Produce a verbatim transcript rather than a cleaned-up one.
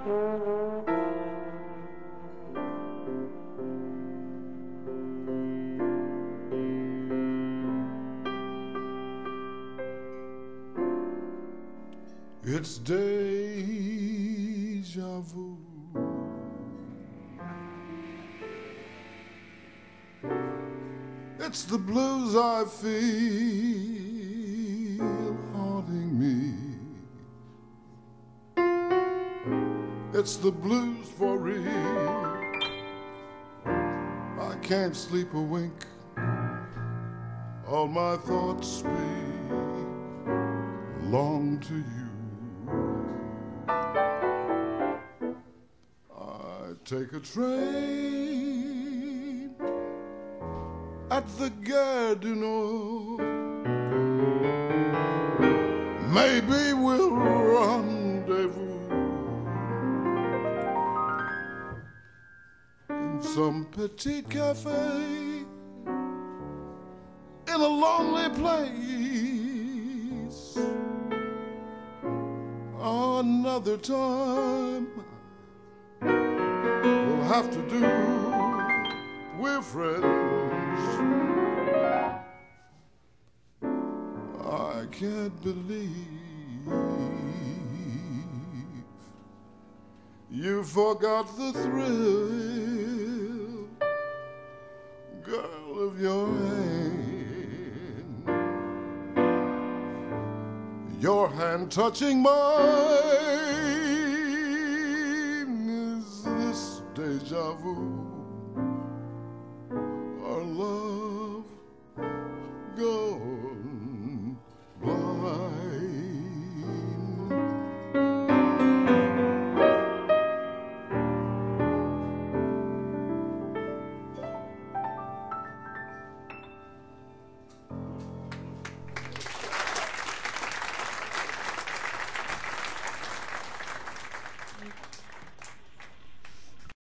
It's deja vu. It's the blues I feel haunting me. It's the blues for real. I can't sleep a wink. All my thoughts belong to you. I take a train at the Gare du Nord. Maybe we'll rendezvous in some petit cafe in a lonely place. Another time we'll have to do. We're friends. I can't believe you forgot the thrill, girl, of your hand. Your hand touching mine. Is this deja vu?